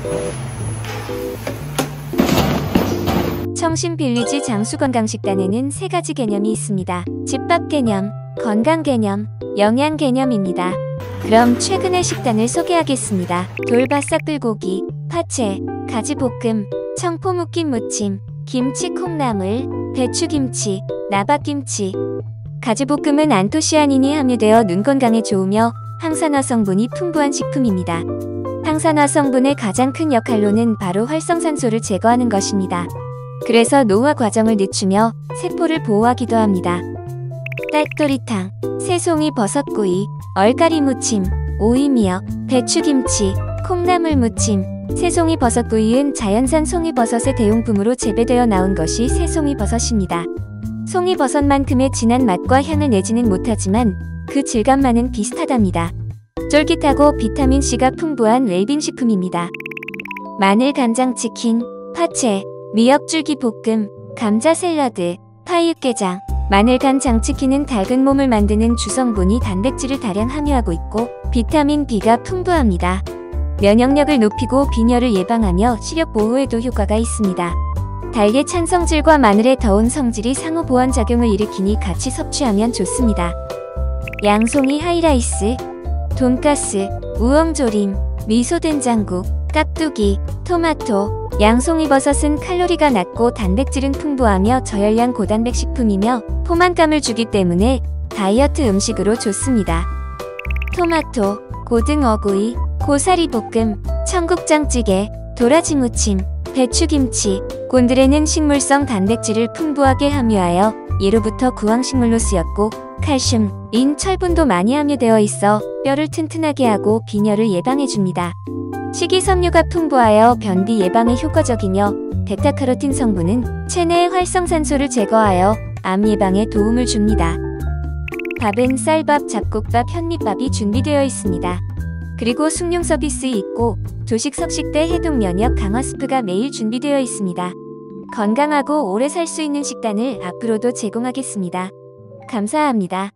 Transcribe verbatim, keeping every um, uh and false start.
청신빌리지 장수건강식단에는 세 가지 개념이 있습니다. 집밥 개념, 건강 개념, 영양 개념입니다. 그럼 최근의 식단을 소개하겠습니다. 돌바싹 불고기, 파채, 가지볶음, 청포 묶임 무침, 김치 콩나물, 배추김치, 나박김치. 가지볶음은 안토시아닌이 함유되어 눈 건강에 좋으며 항산화 성분이 풍부한 식품입니다. 항산화 성분의 가장 큰 역할로는 바로 활성산소를 제거하는 것입니다. 그래서 노화 과정을 늦추며 세포를 보호하기도 합니다. 딸도리탕, 새송이 버섯구이, 얼갈이 무침, 오이미역, 배추김치, 콩나물 무침. 새송이 버섯구이는 자연산 송이버섯의 대용품으로 재배되어 나온 것이 새송이 버섯입니다. 송이버섯만큼의 진한 맛과 향을 내지는 못하지만 그 질감만은 비슷하답니다. 쫄깃하고 비타민C가 풍부한 웰빙 식품입니다. 마늘 간장치킨, 파채, 미역줄기 볶음, 감자 샐러드, 파이 육개장. 마늘 간장치킨은 닭은 몸을 만드는 주성분이 단백질을 다량 함유하고 있고 비타민 B가 풍부합니다. 면역력을 높이고 빈혈을 예방하며 시력 보호에도 효과가 있습니다. 닭의 찬 성질과 마늘의 더운 성질이 상호 보완 작용을 일으키니 같이 섭취하면 좋습니다. 양송이 하이라이스, 돈가스, 우엉조림, 미소된장국, 깍두기, 토마토. 양송이버섯은 칼로리가 낮고 단백질은 풍부하며 저열량 고단백 식품이며 포만감을 주기 때문에 다이어트 음식으로 좋습니다. 토마토, 고등어구이, 고사리볶음, 청국장찌개, 도라지무침, 배추김치. 곤드레는 식물성 단백질을 풍부하게 함유하여 예로부터 구황식물로 쓰였고 칼슘, 인, 철분도 많이 함유되어 있어 뼈를 튼튼하게 하고 빈혈을 예방해줍니다. 식이섬유가 풍부하여 변비 예방에 효과적이며 베타카로틴 성분은 체내의 활성산소를 제거하여 암 예방에 도움을 줍니다. 밥은 쌀밥, 잡곡밥, 현미밥이 준비되어 있습니다. 그리고 숭늉 서비스 있고 조식 석식대 해독 면역 강화 스프가 매일 준비되어 있습니다. 건강하고 오래 살 수 있는 식단을 앞으로도 제공하겠습니다. 감사합니다.